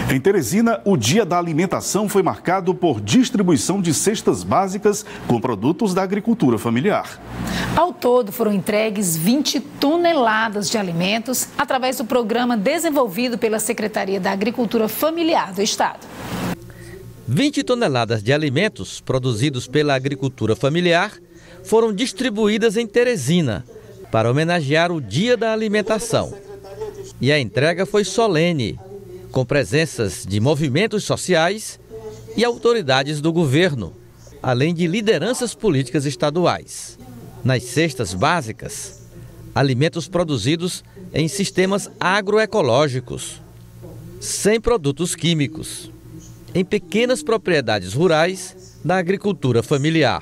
Em Teresina, o Dia da Alimentação foi marcado por distribuição de cestas básicas com produtos da agricultura familiar. Ao todo, foram entregues 20 toneladas de alimentos através do programa desenvolvido pela Secretaria da Agricultura Familiar do Estado. 20 toneladas de alimentos produzidos pela agricultura familiar foram distribuídas em Teresina para homenagear o Dia da Alimentação. E a entrega foi solene, com presenças de movimentos sociais e autoridades do governo, além de lideranças políticas estaduais. Nas cestas básicas, alimentos produzidos em sistemas agroecológicos, sem produtos químicos, em pequenas propriedades rurais da agricultura familiar,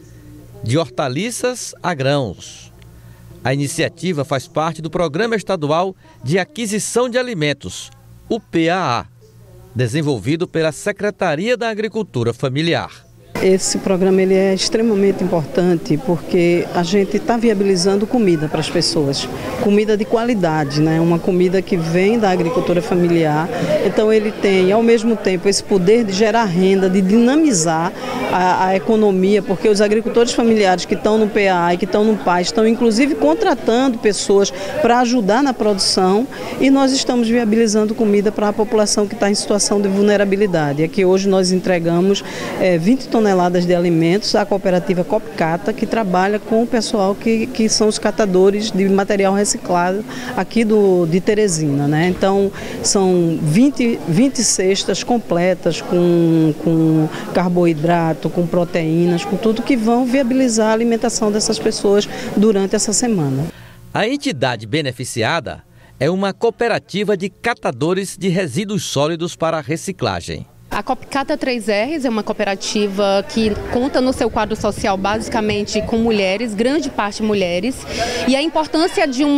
de hortaliças a grãos. A iniciativa faz parte do Programa Estadual de Aquisição de Alimentos, o PAA, desenvolvido pela Secretaria da Agricultura Familiar. Esse programa ele é extremamente importante porque a gente está viabilizando comida para as pessoas, comida de qualidade, né? Uma comida que vem da agricultura familiar. Então ele tem ao mesmo tempo esse poder de gerar renda, de dinamizar a economia, porque os agricultores familiares que estão no PA e que estão no PAI estão inclusive contratando pessoas para ajudar na produção e nós estamos viabilizando comida para a população que está em situação de vulnerabilidade. Aqui hoje nós entregamos 20 toneladas de alimentos à cooperativa Copcata, que trabalha com o pessoal que são os catadores de material reciclado aqui de Teresina, né? Então são 20 cestas completas com carboidrato, com proteínas, com tudo que vão viabilizar a alimentação dessas pessoas durante essa semana. A entidade beneficiada é uma cooperativa de catadores de resíduos sólidos para reciclagem. A Copcata 3Rs é uma cooperativa que conta no seu quadro social basicamente com mulheres, grande parte mulheres, e a importância de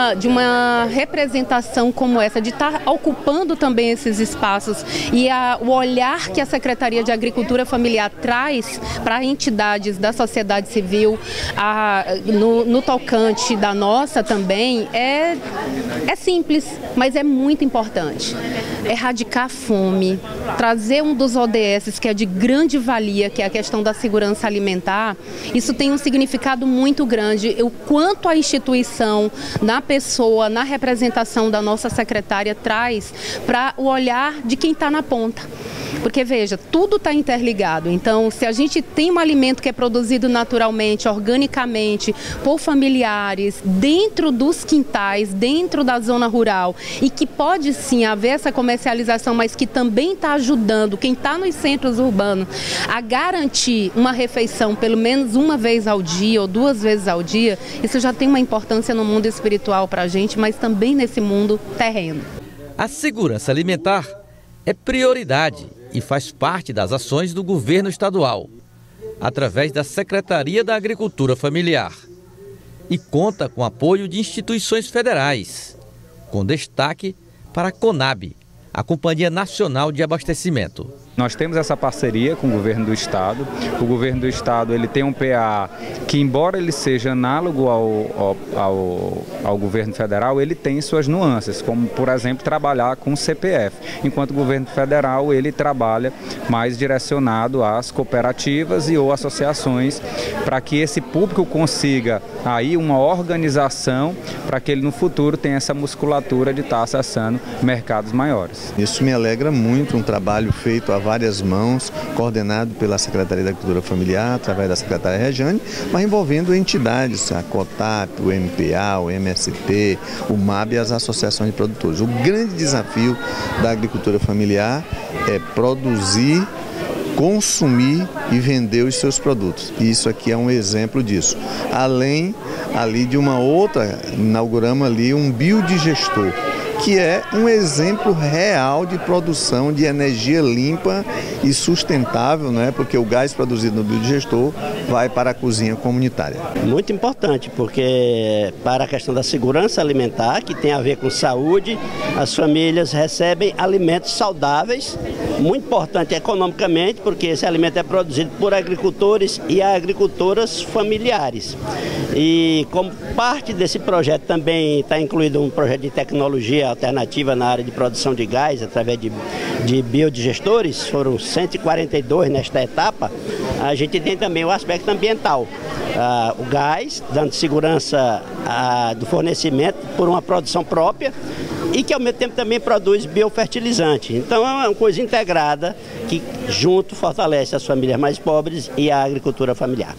uma representação como essa, de estar ocupando também esses espaços e o olhar que a Secretaria de Agricultura Familiar traz para entidades da sociedade civil, no tocante da nossa também, é simples, mas é muito importante. Erradicar a fome, trazer um dos ODS que é de grande valia, que é a questão da segurança alimentar, isso tem um significado muito grande. O quanto a instituição, na pessoa, na representação da nossa secretária, traz para o olhar de quem está na ponta. Porque, veja, tudo está interligado. Então, se a gente tem um alimento que é produzido naturalmente, organicamente, por familiares, dentro dos quintais, dentro da zona rural, e que pode sim haver essa comercialização, mas que também está ajudando quem está nos centros urbanos a garantir uma refeição pelo menos uma vez ao dia ou 2 vezes ao dia, isso já tem uma importância no mundo espiritual para a gente, mas também nesse mundo terreno. A segurança alimentar é prioridade e faz parte das ações do governo estadual, através da Secretaria da Agricultura Familiar, e conta com apoio de instituições federais, com destaque para a CONAB, a Companhia Nacional de Abastecimento. Nós temos essa parceria com o governo do estado. O governo do estado ele tem um PA que, embora ele seja análogo ao governo federal, ele tem suas nuances, como, por exemplo, trabalhar com o CPF, enquanto o governo federal ele trabalha mais direcionado às cooperativas e ou associações, para que esse público consiga aí uma organização para que ele no futuro tenha essa musculatura de estar acessando mercados maiores. Isso me alegra muito, um trabalho feito a várias mãos, coordenado pela Secretaria da Agricultura Familiar, através da secretária Rejane, mas envolvendo entidades, a COTAP, o MPA, o MST, o MAB e as associações de produtores. O grande desafio da agricultura familiar é produzir, consumir e vender os seus produtos. E isso aqui é um exemplo disso. Além ali de uma outra, inauguramos ali um biodigestor, que é um exemplo real de produção de energia limpa e sustentável, né? Porque o gás produzido no biodigestor vai para a cozinha comunitária. Muito importante, porque para a questão da segurança alimentar, que tem a ver com saúde, as famílias recebem alimentos saudáveis, muito importante economicamente, porque esse alimento é produzido por agricultores e agricultoras familiares. E como parte desse projeto também está incluído um projeto de tecnologia tecnologia alternativa na área de produção de gás através de biodigestores, foram 142 nesta etapa. A gente tem também o aspecto ambiental. O gás, dando segurança do fornecimento por uma produção própria e que ao mesmo tempo também produz biofertilizante. Então é uma coisa integrada que junto fortalece as famílias mais pobres e a agricultura familiar.